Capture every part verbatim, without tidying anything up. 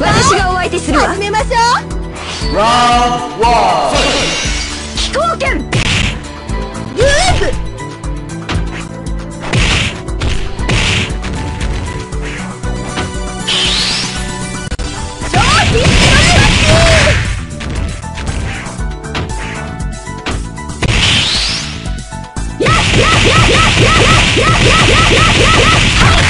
私がお相手するわ。 始めましょう。 ラウンドワン。 飛行剣。 ユーズ。超必死のやっやっやっやっやっやっやっやっやっやっやっ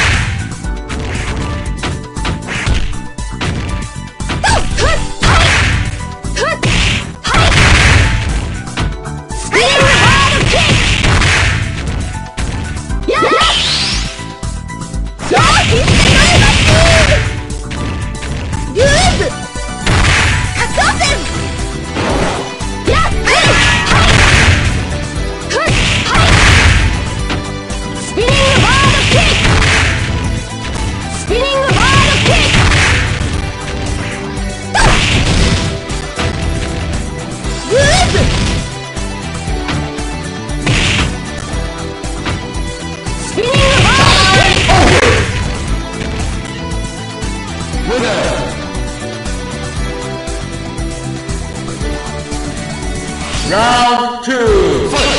Round two. Fight.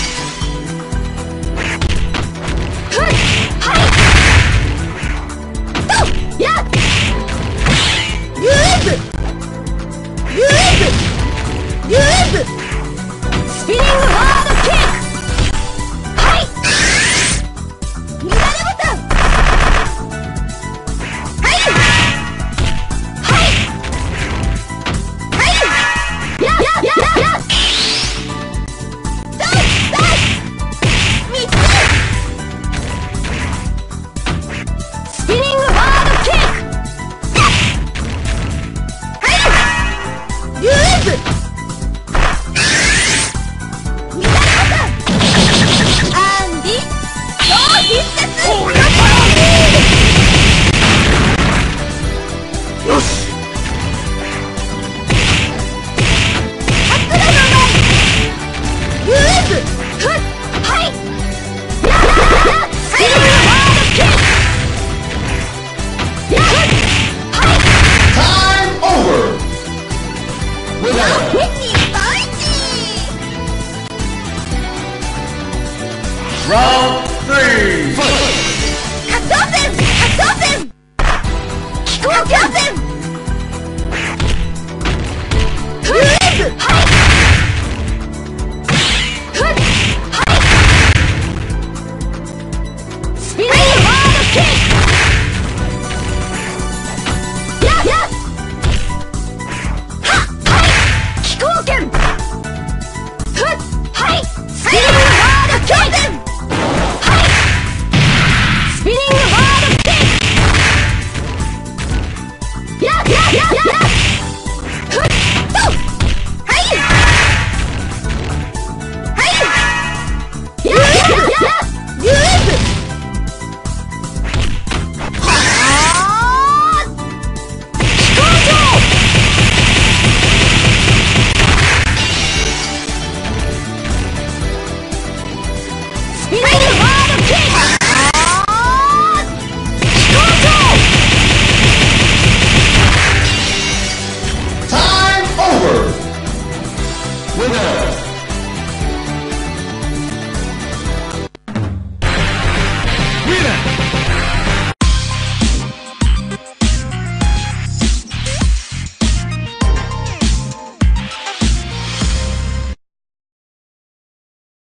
Round three. Fight. カツオ戦カツオ戦飛行機戦ユーズはいスピリットワードキックやっやっはっはい飛行剣ふっはいスピリットワードキック Winner!